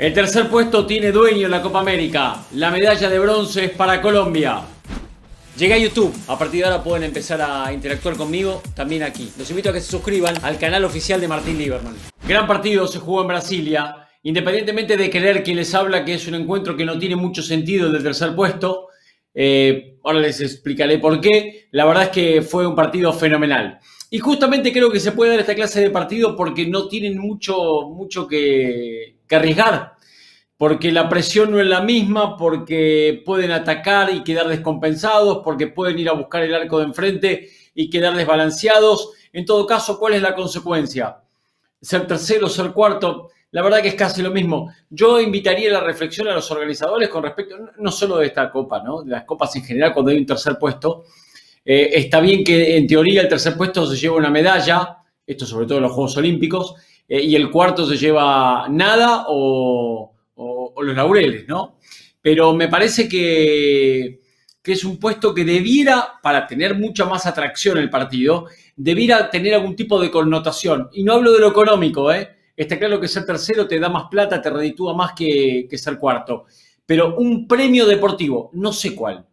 El tercer puesto tiene dueño en la Copa América. La medalla de bronce es para Colombia. Llegué a YouTube. A partir de ahora pueden empezar a interactuar conmigo también aquí. Los invito a que se suscriban al canal oficial de Martín Lieberman. Gran partido se jugó en Brasilia. Independientemente de creer que les habla que es un encuentro que no tiene mucho sentido el del tercer puesto, ahora les explicaré por qué. La verdad es que fue un partido fenomenal. Y justamente creo que se puede dar esta clase de partido porque no tienen mucho que arriesgar. Porque la presión no es la misma, porque pueden atacar y quedar descompensados, porque pueden ir a buscar el arco de enfrente y quedar desbalanceados. En todo caso, ¿cuál es la consecuencia? Ser tercero, ser cuarto, la verdad que es casi lo mismo. Yo invitaría a la reflexión a los organizadores con respecto, no solo de esta copa, ¿no? De las copas en general cuando hay un tercer puesto. Está bien que en teoría el tercer puesto se lleva una medalla, esto sobre todo en los Juegos Olímpicos, y el cuarto se lleva nada o los laureles, ¿no? Pero me parece que es un puesto que debiera, para tener mucha más atracción el partido, debiera tener algún tipo de connotación. Y no hablo de lo económico, ¿eh? Está claro que ser tercero te da más plata, te reditúa más que ser cuarto. Pero un premio deportivo, no sé cuál,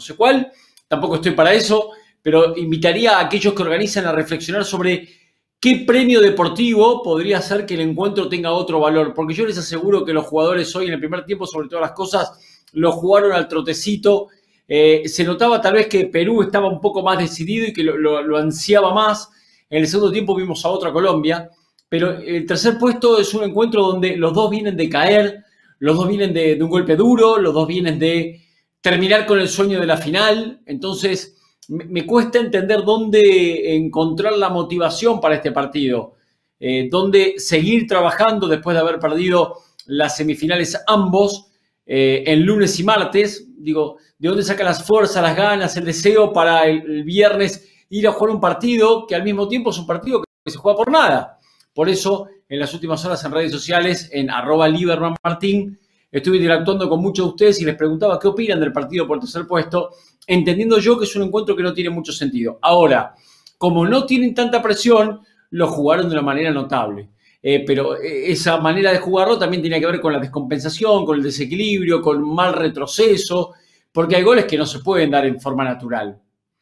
tampoco estoy para eso, pero invitaría a aquellos que organizan a reflexionar sobre qué premio deportivo podría hacer que el encuentro tenga otro valor. Porque yo les aseguro que los jugadores hoy en el primer tiempo, sobre todas las cosas, lo jugaron al trotecito. Se notaba tal vez que Perú estaba un poco más decidido y que lo ansiaba más. En el segundo tiempo vimos a otra Colombia. Pero el tercer puesto es un encuentro donde los dos vienen de caer, los dos vienen de un golpe duro, los dos vienen de terminar con el sueño de la final. Entonces, me cuesta entender dónde encontrar la motivación para este partido. Dónde seguir trabajando después de haber perdido las semifinales ambos en lunes y martes. Digo, ¿de dónde saca las fuerzas, las ganas, el deseo para el viernes ir a jugar un partido que al mismo tiempo es un partido que se juega por nada? Por eso, en las últimas horas en redes sociales, en @LiebermanMartin, estuve interactuando con muchos de ustedes y les preguntaba qué opinan del partido por el tercer puesto, entendiendo yo que es un encuentro que no tiene mucho sentido. Ahora, como no tienen tanta presión, lo jugaron de una manera notable. Pero esa manera de jugarlo también tiene que ver con la descompensación, con el desequilibrio, con mal retroceso, porque hay goles que no se pueden dar en forma natural.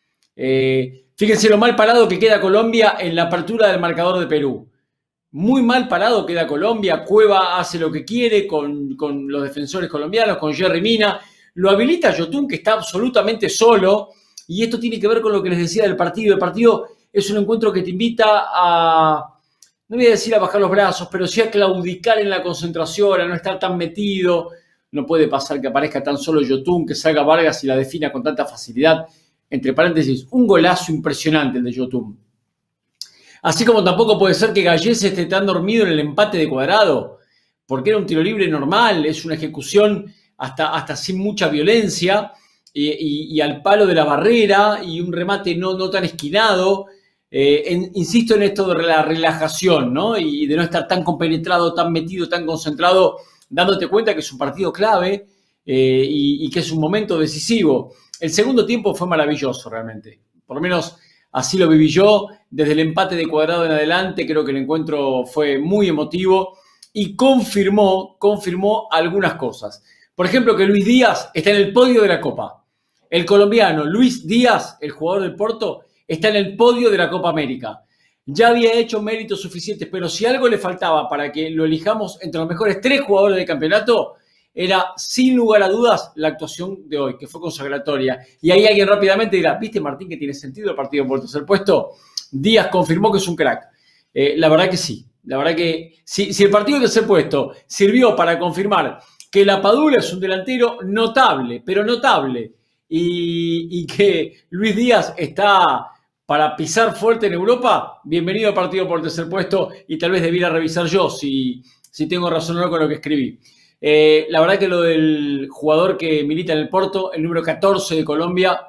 Fíjense lo mal parado que queda Colombia en la apertura del marcador de Perú. Muy mal parado queda Colombia. Cueva hace lo que quiere con los defensores colombianos, con Yerry Mina. Lo habilita Yotun, que está absolutamente solo. Y esto tiene que ver con lo que les decía del partido. El partido es un encuentro que te invita a, no voy a decir a bajar los brazos, pero sí a claudicar en la concentración, a no estar tan metido. No puede pasar que aparezca tan solo Yotun, que salga Vargas y la defina con tanta facilidad. Entre paréntesis, un golazo impresionante el de Yotun. Así como tampoco puede ser que Gallese esté tan dormido en el empate de Cuadrado, porque era un tiro libre normal, es una ejecución hasta sin mucha violencia y al palo de la barrera y un remate no tan esquinado. Insisto en esto de la relajación, ¿no? Y de no estar tan compenetrado, tan metido, tan concentrado, dándote cuenta que es un partido clave y que es un momento decisivo. El segundo tiempo fue maravilloso realmente, por lo menos así lo viví yo. Desde el empate de Cuadrado en adelante, creo que el encuentro fue muy emotivo y confirmó algunas cosas. Por ejemplo, que Luis Díaz está en el podio de la Copa. El colombiano Luis Díaz, el jugador del Porto, está en el podio de la Copa América. Ya había hecho méritos suficientes, pero si algo le faltaba para que lo elijamos entre los mejores 3 jugadores del campeonato, era sin lugar a dudas la actuación de hoy, que fue consagratoria. Y ahí alguien rápidamente dirá, ¿viste, Martín, que tiene sentido el partido por el tercer puesto? Díaz confirmó que es un crack. La verdad que sí. La verdad que si el partido del tercer puesto sirvió para confirmar que la Padula es un delantero notable, pero notable, y que Luis Díaz está para pisar fuerte en Europa, bienvenido al partido por el tercer puesto, y tal vez debiera revisar yo si tengo razón o no con lo que escribí. La verdad que lo del jugador que milita en el Porto, el número 14 de Colombia,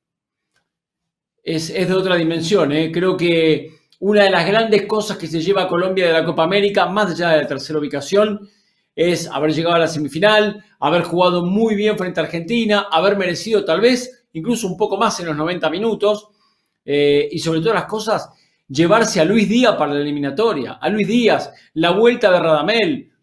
es de otra dimensión. Creo que una de las grandes cosas que se lleva a Colombia de la Copa América, más allá de la tercera ubicación, es haber llegado a la semifinal, haber jugado muy bien frente a Argentina, haber merecido tal vez incluso un poco más en los 90 minutos y sobre todas las cosas, llevarse a Luis Díaz para la eliminatoria. A Luis Díaz, la vuelta de Radamel,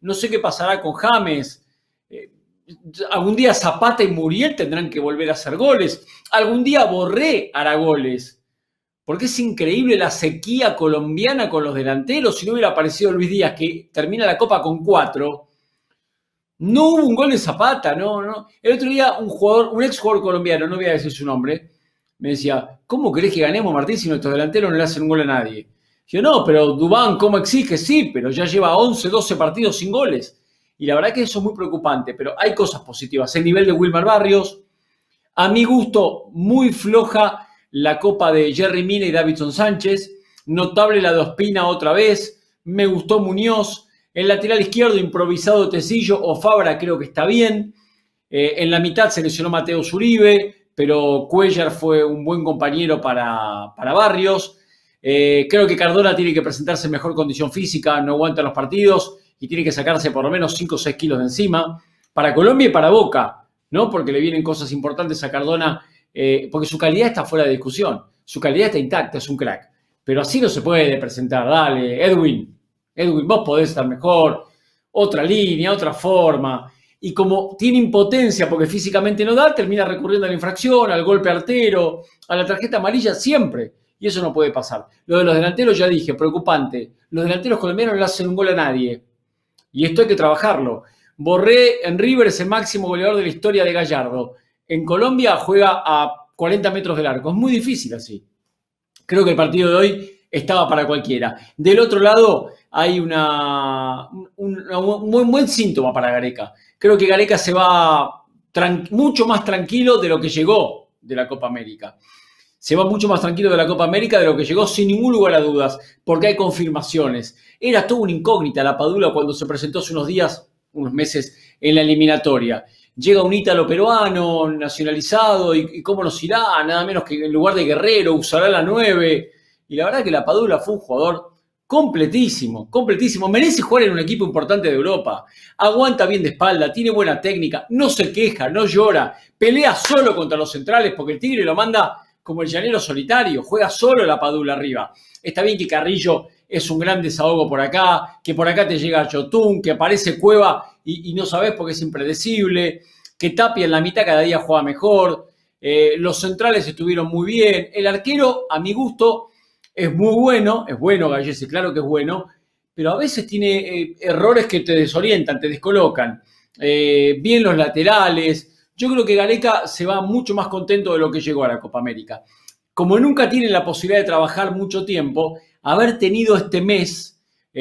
No sé qué pasará con James. Algún día Zapata y Muriel tendrán que volver a hacer goles. Algún día Borré hará goles. Porque es increíble la sequía colombiana con los delanteros. Si no hubiera aparecido Luis Díaz, que termina la Copa con 4, no hubo un gol de Zapata, no. El otro día un ex jugador colombiano, no voy a decir su nombre, me decía, ¿cómo querés que ganemos, Martín, si nuestros delanteros no le hacen un gol a nadie? Yo, no, pero Duván, ¿cómo exige? Sí, pero ya lleva 11, 12 partidos sin goles. Y la verdad que eso es muy preocupante, pero hay cosas positivas. El nivel de Wilmar Barrios, a mi gusto, muy floja la copa de Jerry Mina y Davinson Sánchez. Notable la de Ospina otra vez. Me gustó Muñoz. El lateral izquierdo, improvisado Tecillo o Fabra, creo que está bien. En la mitad se lesionó Mateo Zuribe, pero Cuellar fue un buen compañero para Barrios. Creo que Cardona tiene que presentarse en mejor condición física, no aguanta los partidos y tiene que sacarse por lo menos 5 o 6 kilos de encima. Para Colombia y para Boca, ¿no? Porque le vienen cosas importantes a Cardona, porque su calidad está fuera de discusión. Su calidad está intacta, es un crack. Pero así no se puede presentar. Dale, Edwin, vos podés estar mejor. Otra línea, otra forma. Y como tiene impotencia porque físicamente no da, termina recurriendo a la infracción, al golpe artero, a la tarjeta amarilla siempre. Y eso no puede pasar. Lo de los delanteros ya dije, preocupante. Los delanteros colombianos no le hacen un gol a nadie. Y esto hay que trabajarlo. Borré en River es el máximo goleador de la historia de Gallardo. En Colombia juega a 40 metros del arco. Es muy difícil así. Creo que el partido de hoy estaba para cualquiera. Del otro lado hay un buen síntoma para Gareca. Creo que Gareca se va mucho más tranquilo de lo que llegó de la Copa América. Se va mucho más tranquilo de la Copa América de lo que llegó sin ningún lugar a dudas, porque hay confirmaciones. Era toda una incógnita la Padula cuando se presentó hace unos meses en la eliminatoria. Llega un ítalo peruano nacionalizado y cómo nos irá, nada menos que en lugar de Guerrero usará la 9. Y la verdad que la Padula fue un jugador completísimo. Merece jugar en un equipo importante de Europa. Aguanta bien de espalda, tiene buena técnica, no se queja, no llora, pelea solo contra los centrales porque el Tigre lo manda como el llanero solitario, juega solo la Padula arriba. Está bien que Carrillo es un gran desahogo por acá, que por acá te llega Yotun, que aparece Cueva y no sabes porque es impredecible, que Tapia en la mitad cada día juega mejor, los centrales estuvieron muy bien, el arquero a mi gusto es muy bueno, Gallese, claro que es bueno, pero a veces tiene errores que te desorientan, te descolocan, bien los laterales. Yo creo que Gareca se va mucho más contento de lo que llegó a la Copa América. Como nunca tiene la posibilidad de trabajar mucho tiempo, haber tenido este mes,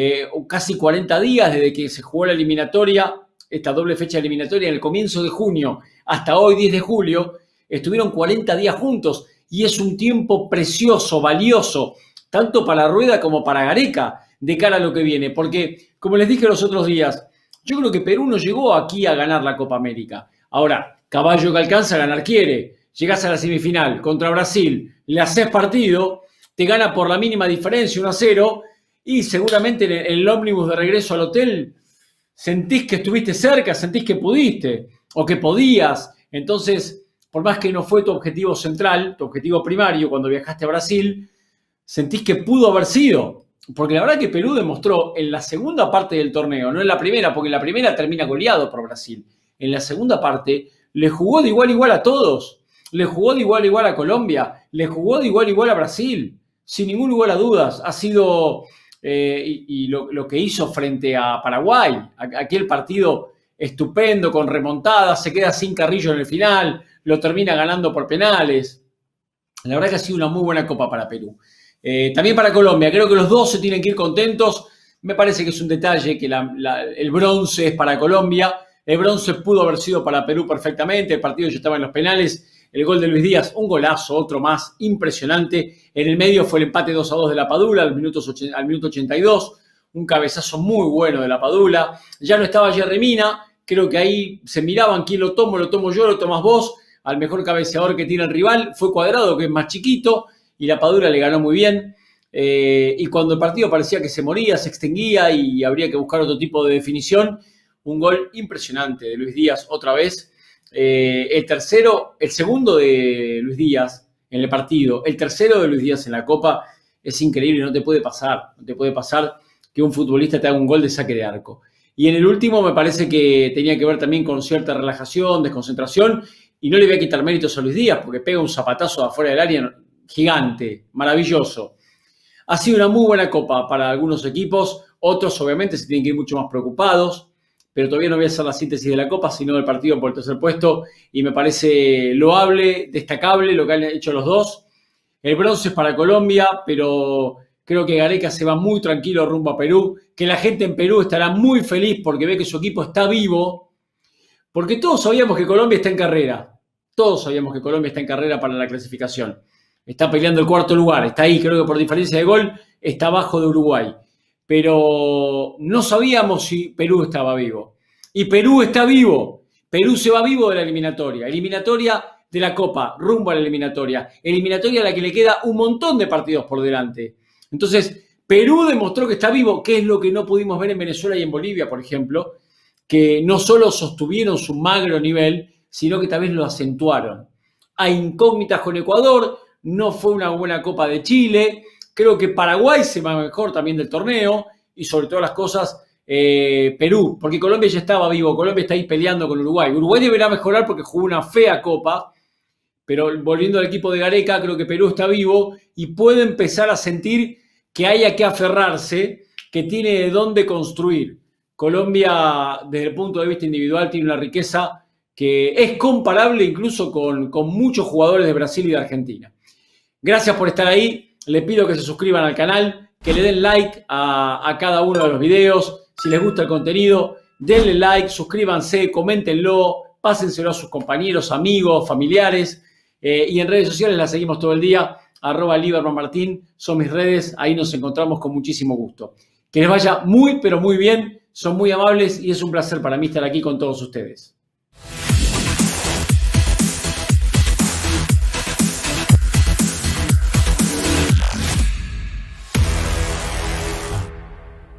casi 40 días desde que se jugó la eliminatoria, esta doble fecha eliminatoria en el comienzo de junio hasta hoy 10 de julio, estuvieron 40 días juntos y es un tiempo precioso, valioso, tanto para Rueda como para Gareca de cara a lo que viene. Porque, como les dije los otros días, yo creo que Perú no llegó aquí a ganar la Copa América. Ahora, caballo que alcanza a ganar quiere. Llegás a la semifinal contra Brasil, le haces partido, te gana por la mínima diferencia, 1-0, y seguramente en el ómnibus de regreso al hotel sentís que estuviste cerca, sentís que pudiste o que podías. Entonces, por más que no fue tu objetivo central, tu objetivo primario cuando viajaste a Brasil, sentís que pudo haber sido. Porque la verdad que Perú demostró en la segunda parte del torneo, no en la primera, porque en la primera termina goleado por Brasil. En la segunda parte le jugó de igual a igual a todos. Le jugó de igual a igual a Colombia. Le jugó de igual a igual a Brasil. Sin ningún lugar a dudas. Ha sido lo que hizo frente a Paraguay. Aquel partido estupendo, con remontadas. Se queda sin Carrillo en el final. Lo termina ganando por penales. La verdad que ha sido una muy buena Copa para Perú. También para Colombia. Creo que los dos se tienen que ir contentos. Me parece que es un detalle que el bronce es para Colombia. El bronce pudo haber sido para Perú perfectamente. El partido ya estaba en los penales. El gol de Luis Díaz, un golazo, otro más, impresionante. En el medio fue el empate 2-2 de la Padula al minuto 82. Un cabezazo muy bueno de la Padula. Ya no estaba Jerry Mina. Creo que ahí se miraban quién lo tomo yo, lo tomás vos. Al mejor cabeceador que tiene el rival fue Cuadrado, que es más chiquito. Y la Padula le ganó muy bien. Y cuando el partido parecía que se moría, se extinguía y habría que buscar otro tipo de definición, un gol impresionante de Luis Díaz otra vez. El segundo de Luis Díaz en el partido, el tercero de Luis Díaz en la Copa, es increíble, no te puede pasar que un futbolista te haga un gol de saque de arco. Y en el último me parece que tenía que ver también con cierta relajación, desconcentración, y no le voy a quitar méritos a Luis Díaz porque pega un zapatazo de afuera del área gigante, maravilloso. Ha sido una muy buena copa para algunos equipos, otros obviamente se tienen que ir mucho más preocupados, pero todavía no voy a hacer la síntesis de la copa, sino del partido por el tercer puesto, y me parece loable, destacable lo que han hecho los dos. El bronce es para Colombia, pero creo que Gareca se va muy tranquilo rumbo a Perú, que la gente en Perú estará muy feliz porque ve que su equipo está vivo, porque todos sabíamos que Colombia está en carrera, todos sabíamos que Colombia está en carrera para la clasificación. Está peleando el cuarto lugar, está ahí, creo que por diferencia de gol, está abajo de Uruguay. Pero no sabíamos si Perú estaba vivo. Y Perú está vivo. Perú se va vivo de la eliminatoria. Eliminatoria de la Copa, rumbo a la eliminatoria. Eliminatoria a la que le queda un montón de partidos por delante. Entonces, Perú demostró que está vivo, que es lo que no pudimos ver en Venezuela y en Bolivia, por ejemplo, que no solo sostuvieron su magro nivel, sino que tal vez lo acentuaron. Hay incógnitas con Ecuador, no fue una buena Copa de Chile, creo que Paraguay se va mejor también del torneo y sobre todas las cosas Perú, porque Colombia ya estaba vivo, Colombia está ahí peleando con Uruguay. Uruguay deberá mejorar porque jugó una fea Copa, pero volviendo al equipo de Gareca, creo que Perú está vivo y puede empezar a sentir que haya que aferrarse, que tiene de dónde construir. Colombia, desde el punto de vista individual, tiene una riqueza que es comparable incluso con muchos jugadores de Brasil y de Argentina. Gracias por estar ahí. Les pido que se suscriban al canal, que le den like a cada uno de los videos. Si les gusta el contenido, denle like, suscríbanse, coméntenlo, pásenselo a sus compañeros, amigos, familiares. Y en redes sociales las seguimos todo el día. @LiebermanMartin son mis redes. Ahí nos encontramos con muchísimo gusto. Que les vaya muy, pero muy bien. Son muy amables y es un placer para mí estar aquí con todos ustedes.